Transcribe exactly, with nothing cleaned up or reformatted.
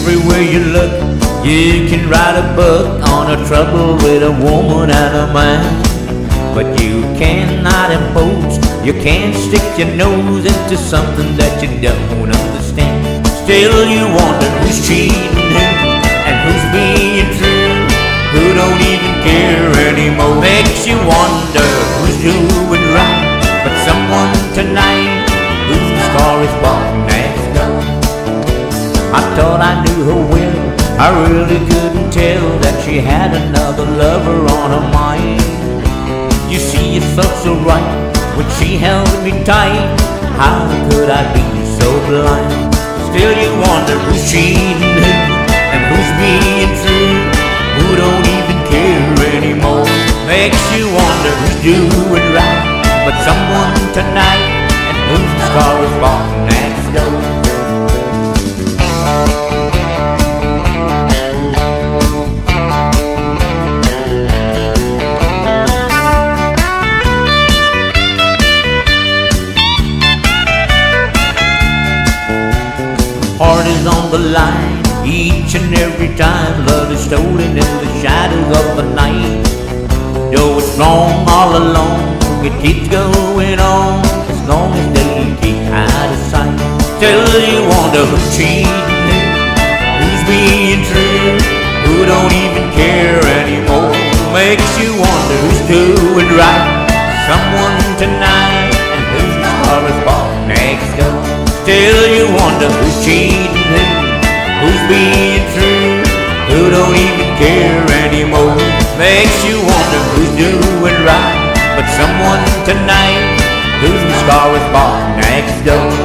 Everywhere you look, you can write a book on the trouble with a woman and a man. But you cannot impose, you can't stick your nose into something that you don't understand. Still you wonder who's cheating who, and who's being true, who don't even care anymore. Makes you wonder who's doing right, but someone tonight whose scar is bought next door. I thought I knew her well, I really couldn't tell that she had another lover on her mind. You see, it felt so right when she held me tight. How could I be so blind? Still you wonder who's cheating who, and who's being true, who don't even care anymore. Makes you wonder who's doing right, but someone tonight, and whose scar is bought next door. Heart is on the line each and every time. Love is stolen in the shadows of the night. Though it's wrong all along, it keeps going on as long as they keep out of sight. Still you wonder who's cheating, who's being true, who don't even care anymore. Makes you wonder who's doing right, someone tonight, and whose scar is bought next door. Still you wonder who's cheating who, who's being true, who don't even care anymore. Makes you wonder who's doing right, but someone tonight whose scar is bought next door.